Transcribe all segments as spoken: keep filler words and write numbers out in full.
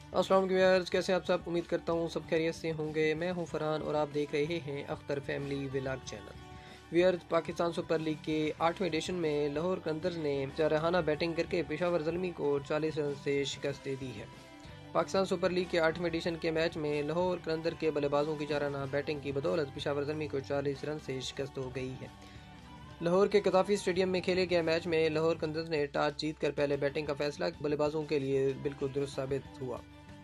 अस्सलाम वालेकुम व्यूअर्स, कैसे हैं आप सब। उम्मीद करता हूँ सब खैरियत से होंगे। मैं हूँ फरहान और आप देख रहे हैं Akhtar family vlog channel. Viewers, Pakistan super league के आठवें एडिशन में लाहौर कलंदर्स ने जारहाना बैटिंग करके पेशावर ज़ल्मी को चालीस रन से शिकस्त दे दी है। पाकिस्तान सुपर लीग के आठवें एडिशन के मैच में लाहौर कलंदर के बल्लेबाजों की जारहाना बैटिंग की बदौलत पेशावर ज़ल्मी को चालीस रन से शिकस्त हो गई है। लाहौर के कताफी स्टेडियम में खेले गए मैच में लाहौर कलंदर्स ने टॉस जीतकर पहले बैटिंग का फैसला बल्लेबाजों के लिए बिल्कुल दुरुस्त साबित हुआ।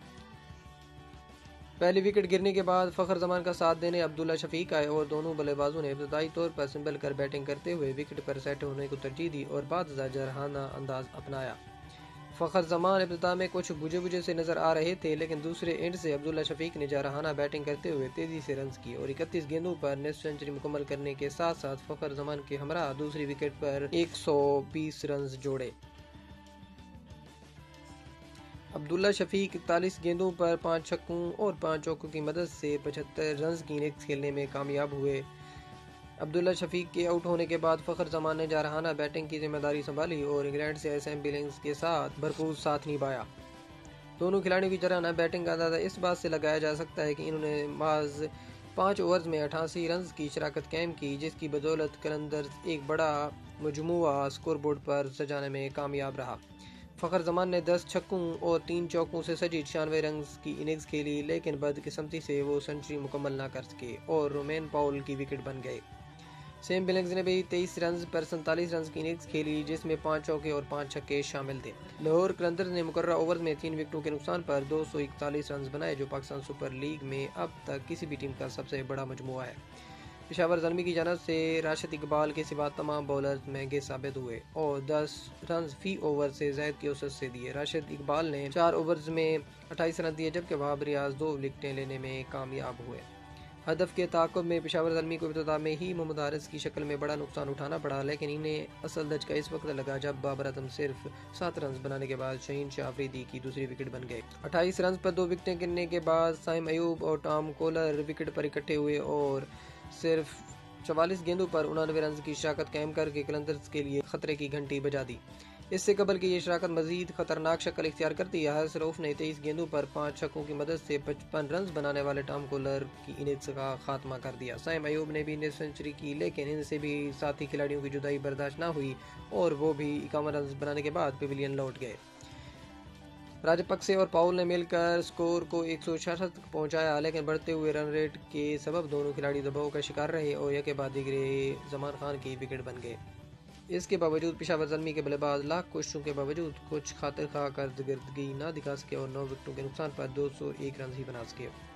पहली विकेट गिरने के बाद फखर जमान का साथ देने अब्दुल्ला शफीक आए और दोनों बल्लेबाजों ने इब्तदाई तौर पर संभल कर बैटिंग करते हुए विकेट पर सेट होने को तरजीह दी और बाद जारहाना अंदाज अपनाया। फखर जमान इब्तदा में कुछ बुझे बुझे से नजर आ रहे थे, लेकिन दूसरे एंड से अब्दुल्ला शफीक ने जारहाना बैटिंग करते हुए तेजी से रन किए और इकतीस गेंदों पर निस्फ सेंचुरी मुकम्मल करने के साथ साथ फखर जमान के हमरा दूसरी विकेट पर एक सौ बीस रन जोड़े। अब्दुल्ला शफीक इकतालीस गेंदों पर पाँच छक्कों और पाँच चौकों की मदद से पचहत्तर रन की इनिंग्स खेलने में कामयाब हुए। अब्दुल्ला शफीक के आउट होने के बाद फखर जमान ने जारहाना बैटिंग की जिम्मेदारी संभाली और इंग्लैंड से सैम बिलिंग्स के साथ भरपूर साथ निभाया। दोनों खिलाड़ियों की जारहाना बैटिंग का अंदाजा इस बात से लगाया जा सकता है कि इन्होंने माज पाँच ओवर्स में अठासी रन की शराकत कायम की, जिसकी बदौलत कलंदर्स एक बड़ा मजमुआ स्कोरबोर्ड पर सजाने में कामयाब रहा। फखर जमान ने दस छक्कों और तीन चौकों से सजी छियानवे रन की इनिंग्स खेली, लेकिन बदकिस्मती से वो सेंचुरी मुकम्मल ना कर सके और रोमेन पाउल की विकेट बन गए। सैम बिलिंग्स ने भी तेईस रन पर सैंतालीस रन की इनिंग्स खेली, जिसमें पाँच चौके और पाँच छक्के शामिल थे। लाहौर कलंदर्स ने मुकर्रर ओवर में तीन विकेटों के नुकसान पर दो सौ इकतालीस रन बनाए, जो पाकिस्तान सुपर लीग में अब तक किसी भी टीम का सबसे बड़ा मजमुआ है। पेशावर ज़ल्मी की जानब से राशिद इकबाल के सिवा तमाम बॉलर्स महंगे साबित हुए और दस रन फी ओवर से ज़ायद की औसत से दिए। राशिद इकबाल ने चार ओवर्स में अट्ठाईस रन दिए, जबकि वहाब रियाज दो विकेटें लेने में कामयाब हुए। हदफ के ताक़ुब में पेशावर ज़ल्मी को इब्तिदा में ही मोहम्मद हारिस की शक्ल में बड़ा नुकसान उठाना पड़ा, लेकिन इन्हें असल धचका इस वक्त लगा जब बाबर आजम सिर्फ सात रन बनाने के बाद शहीन शाह अफरीदी की दूसरी विकेट बन गए। अट्ठाईस रन पर दो विकेटें गिरने के बाद साइम अयूब और टॉम कोलर विकेट पर इकट्ठे हुए और सिर्फ चवालीस गेंदों पर उनानवे रन की शराकत कायम करके कलंदर्स के लिए खतरे की घंटी बजा दी। इससे कबल की ये शराकत मजीद खतरनाक शक्ल इख्तियार करती है। हारिस रऊफ ने तेईस गेंदों पर पाँच छक्कों की मदद से पचपन रन बनाने वाले टॉम कोलर की इनिंग्स का खात्मा कर दिया। साइम अयूब ने भी निस्फ सेंचुरी की, लेकिन इनसे भी साथी खिलाड़ियों की जुदाई बर्दाश्त न हुई और वो भी इक्यावन रन बनाने के बाद पेविलियन लौट गए। राजपक्से और पाउल ने मिलकर स्कोर को एक सौ छियासठ तक पहुंचाया, लेकिन बढ़ते हुए रन रेट के सबब दोनों खिलाड़ी दबाव का शिकार रहे और यके बाद दिगरे जमान खान की विकेट बन गए। इसके बावजूद पेशावर ज़ल्मी के बल्लेबाज लाख कोशिशों के बावजूद कुछ खातिर खा कारकर्दगी न दिखा सके और नौ विकेटों के नुकसान पर दो सौ एक रन ही बना सके।